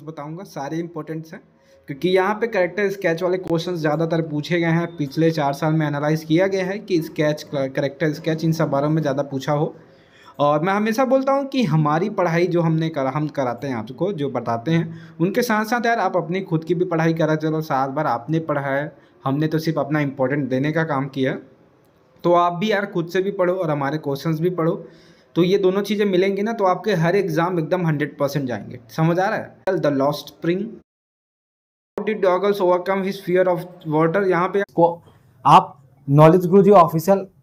बताऊंगा, सारे इंपॉर्टेंट्स हैं, क्योंकि यहाँ पे करेक्टर स्केच वाले क्वेश्चंस ज़्यादातर पूछे गए हैं। पिछले 4 साल में एनालाइज किया गया है कि स्केच, करेक्टर स्केच, इन सब बारों में ज़्यादा पूछा हो। और मैं हमेशा बोलता हूँ कि हमारी पढ़ाई जो हम कराते हैं आपको, जो बताते हैं, उनके साथ साथ यार आप अपनी खुद की भी पढ़ाई करा चलो। साल भर आपने पढ़ा है, हमने तो सिर्फ अपना इम्पोर्टेंट देने का काम किया। तो आप भी यार खुद से भी पढ़ो और हमारे क्वेश्चंस भी पढ़ो, तो ये दोनों चीज़ें मिलेंगी ना, तो आपके हर एग्जाम एकदम 100% जाएंगे। समझ आ रहा है? The lost spring, how did Douglas overcome his fear of water. यहाँ पे को आप नॉलेज गुरुजी ऑफिशियल